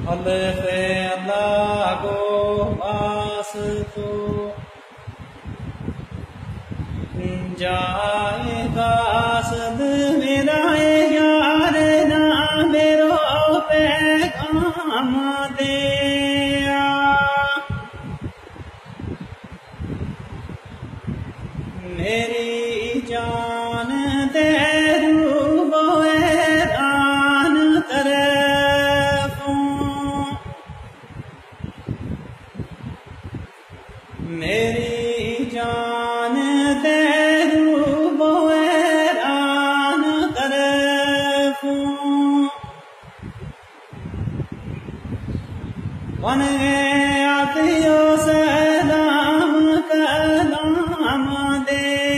अल्लाह अल्लाह को वास्तो जाएगा सद मेरा यार ना मेरो पैगाम दे मेरी जान तेरू बोरान तरफों मेरी जान तेरू बोरान तरफों बन आतियो सलाम कलाम दे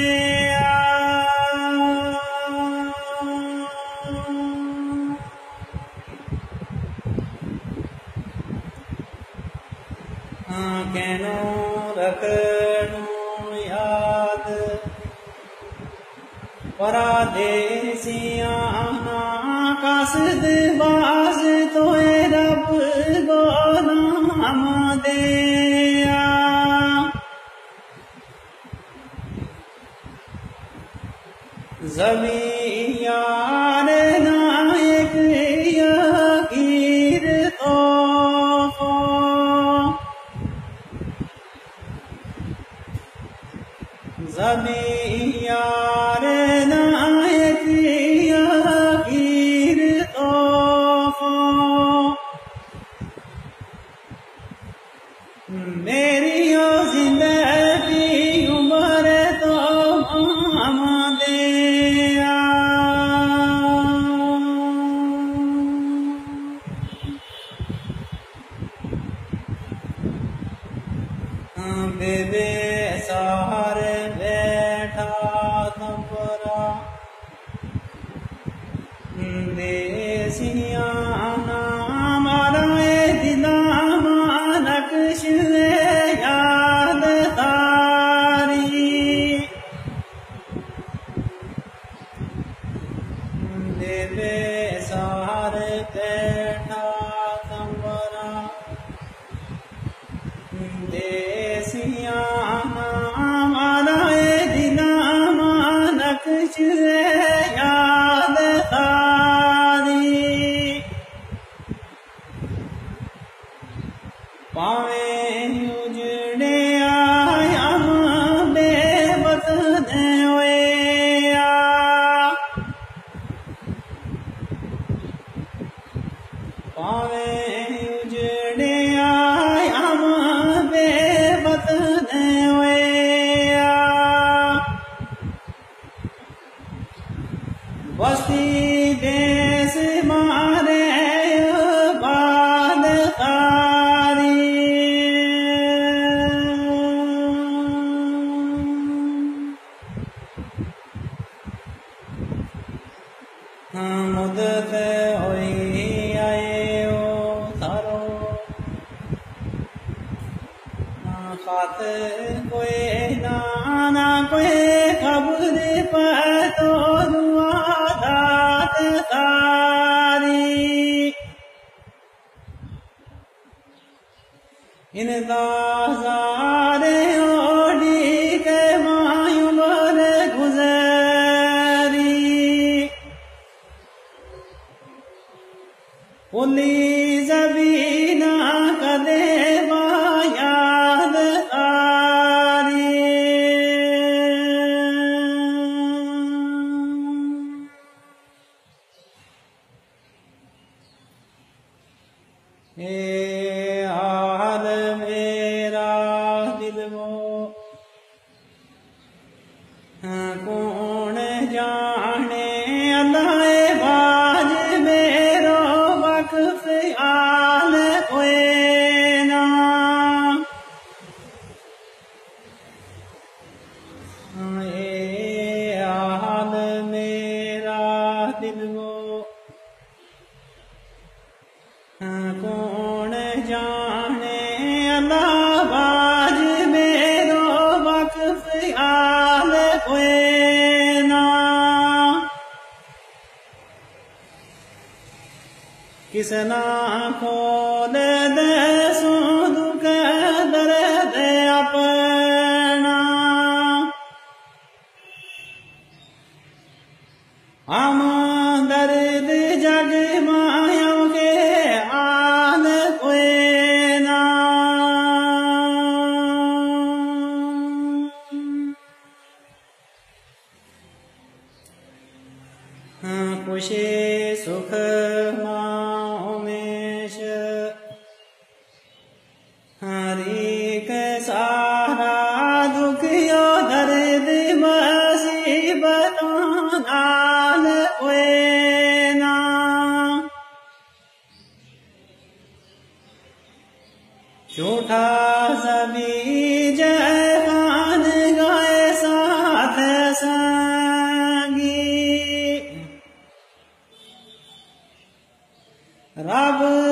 कहनो रखनो याद परदेसिया ना कासद बाज तोए रब गो नाम दे ज़मीं यार नायक यकीर तोफ़ो ज़मीं यार नायक यकीर तोफ़ो मेरी ओ ज़िंदगी उम्र तो आमदे बेबे सहारे बैठा तंबरा देसिया नाम आए दिला नक्श याद तारी बेबे सहारे बैठा तंबरा देसिया नाम आए दिला नक्श याद तारी पावे उजड़े आया बेबस होया पावे उजड़े आया बेबस होया बस्ती देश मारे बाद तारी मुदत होई आए ओ थारो खात कोई ना कोई खबर पतो दुआ दात तारी इन दाज़ारे ओढ़ी के मायूं बर गुज़री पुली ज़बीना कदे याद तारी ए हाल मेरा दिल वो कौन जाने अल्लाह बाज मेरो वक्फ आल कोई ना ए हाल मेरा दिल वो कौन जाने अल्लाह बाज मेरो वक्फ आल कोई ना किसना खोल दे सो दुख दर्द अपना हम दर्द जग मायों के आन कोई ना खुशी सुख मामेश हरि के सारा दुख यो दर्द मुसीबतों नाल कोई ना झूठा सभी जहान गए साथ संगी रब